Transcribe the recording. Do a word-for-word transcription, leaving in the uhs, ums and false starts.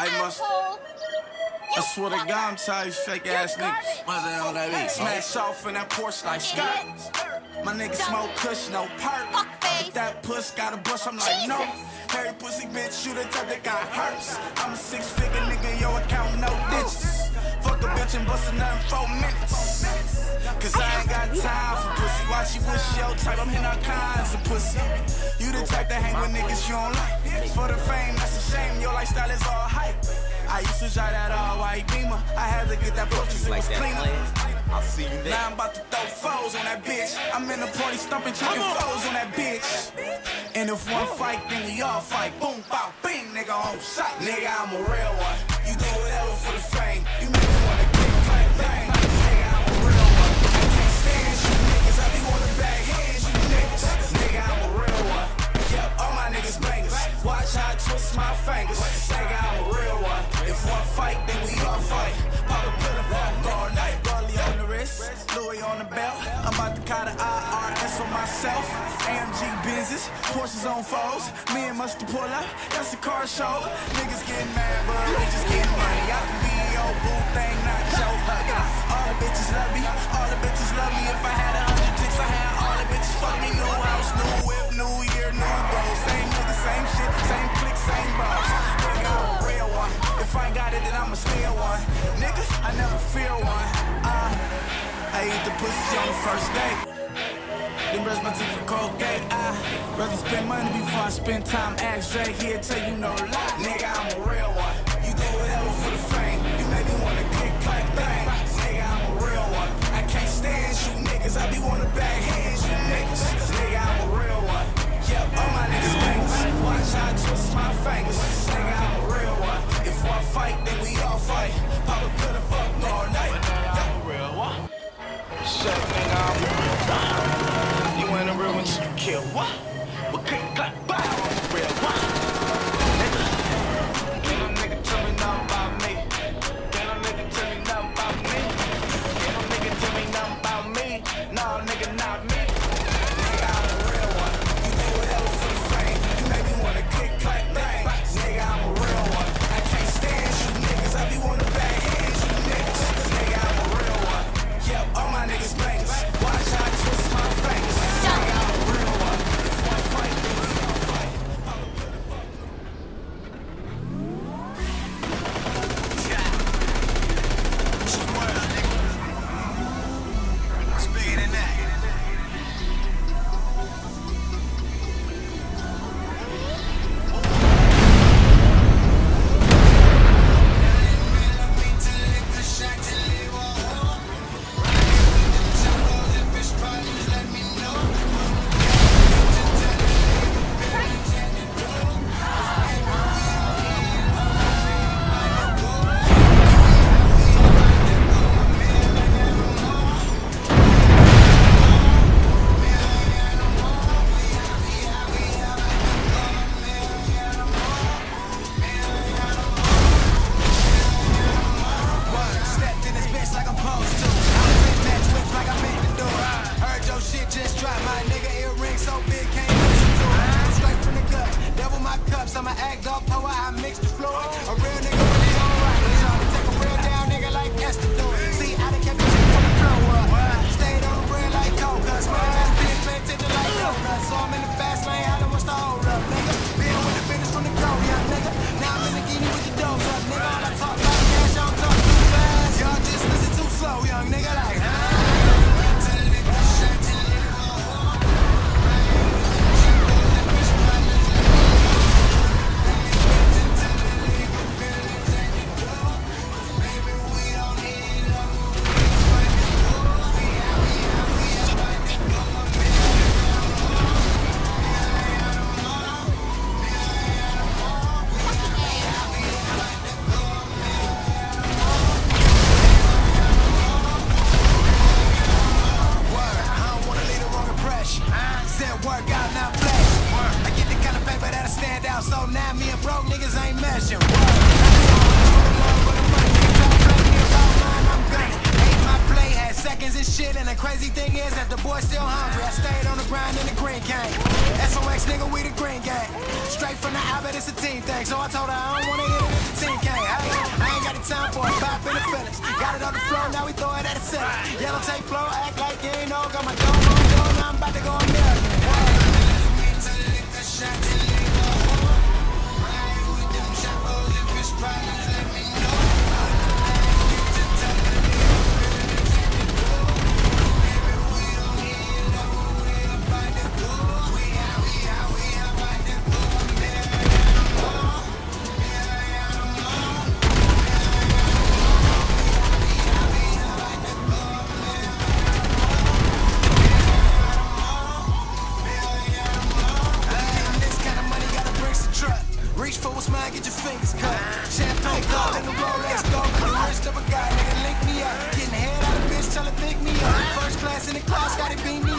I must. I swear to God, I'm tired of fake ass niggas. Mother on that beat. Smash off in that Porsche like skirt. My niggas smoke kush, no perk. If that puss got a bush, I'm like, no. Harry pussy bitch, you the type that got hurts. I'm a six figure nigga, yo account no digits. Fuck a bitch and bust a nut in four minutes. Cause I ain't got time for pussy. Why she wish your type, I'm hitting all kinds of pussy. You the type that hang with niggas you don't like. For the fame, that's a shame, your lifestyle is all hype. I used to drive that all white Beamer. I had to get that push cause it was cleaner. I'll see you there. Now I'm about to throw foes on that bitch. I'm in the party stumping, chucking foes on that bitch. And if one fight, then we all fight. Boom, bow, bing, nigga on sight. Nigga, I'm a real one. You do whatever for the fame. You make me wanna kick like thing. Nigga, I'm a real one. I can't stand you niggas. I be wanna bag hands, you niggas. Nigga, I'm a real one. Yep, all my niggas bangers. Watch how I twist my fingers. Nigga, I'm a real one. If one fight, then we all fight. Pop a pill and fuck all night. Burley on the wrist, Louis on the belt. I'm about to call the I R S on myself. A M G Benzes, Porsches on foes. Me and Mustard pull up, that's a car show. Niggas getting mad, but we just getting money. I can be your boo thing, not your hugger. All the bitches love me, all the bitches love me. If I had a hundred dicks, I had all the bitches fuck me. New house, new whip, new year, new goals. Same nigga, same shit, same click, same boss. Nigga, I'm a real one. If I ain't got it, then I'ma steal one. Niggas, I never fear one. Uh, I eat the pussy on the first date. Then brush my teeth for Colgate. I rather spend money before I spend time. Ask Drake, he'll tell you no lie. Nigga, I'm a real one. You do whatever for the fame. You make me wanna kick like thing. Nigga, I'm a real one. I can't stand you niggas. I be wanna bag hands, you niggas. Nigga, I'm a real one. Yep, all my niggas bangers. Watch how I twist my fingers. Nigga, I'm a real one. If one fight, then we all fight. Pop a pill and fuck all night. I'm a real one. Shut nigga, I'm a real one. You ain't a real one till you kill what? But click, clap, bow, I'm a real one. Nigga, can't no nigga tell me nothing about me. Can't no nigga tell me nothing about me. Can't no nigga tell me nothing about me. No, nigga, not me. Nigga, I'm a real one. You do whatever for the fame. You make me wanna click, clap, bang. Nigga, I'm a real one. I can't stand you niggas. I be wanna bag hands, you niggas. Nigga, I'm a real one. Yep, all my niggas bangers. Watch how I twist my fingers. Nigga, I'm a real one. If one fight, then we all fight. It's bigger than that. I'ma act up, power, I mix the floor. A real nigga really alright. Trying to take a real down nigga like Esther do. See, I done kept the shit from the flow up. Stayed on the bread like coke, cause my ass been pay attention like donuts. So I'm in the fast lane, how what's the hold up, nigga? Been with the business from the go, young nigga. Now I'm in the guinea with the dope up, nigga. All I talk about cash, I don't talk too fast. Y'all just listen too slow, young nigga, like, huh? So now me and broke niggas ain't meshing. I'm gunning. Ate my play, had seconds and shit. And the crazy thing is that the boy still hungry. I stayed on the grind in the green cane. S O X nigga, we the green gang. Straight from the Albert, it's a team thing. So I told her I don't wanna hit it if the team came. in the feelings. Got it on the floor, now we throw it at the center. Yellow tape flow, act like you ain't know. Got my dome on the door, now I'm about to go a million. Reach for what's mine, get your fingers cut. Champagne gold in the Rolex gold. With the wrist of a guy, nigga, link me up. Getting head out of bitch, tell her think me up. First class in the class, gotta beat me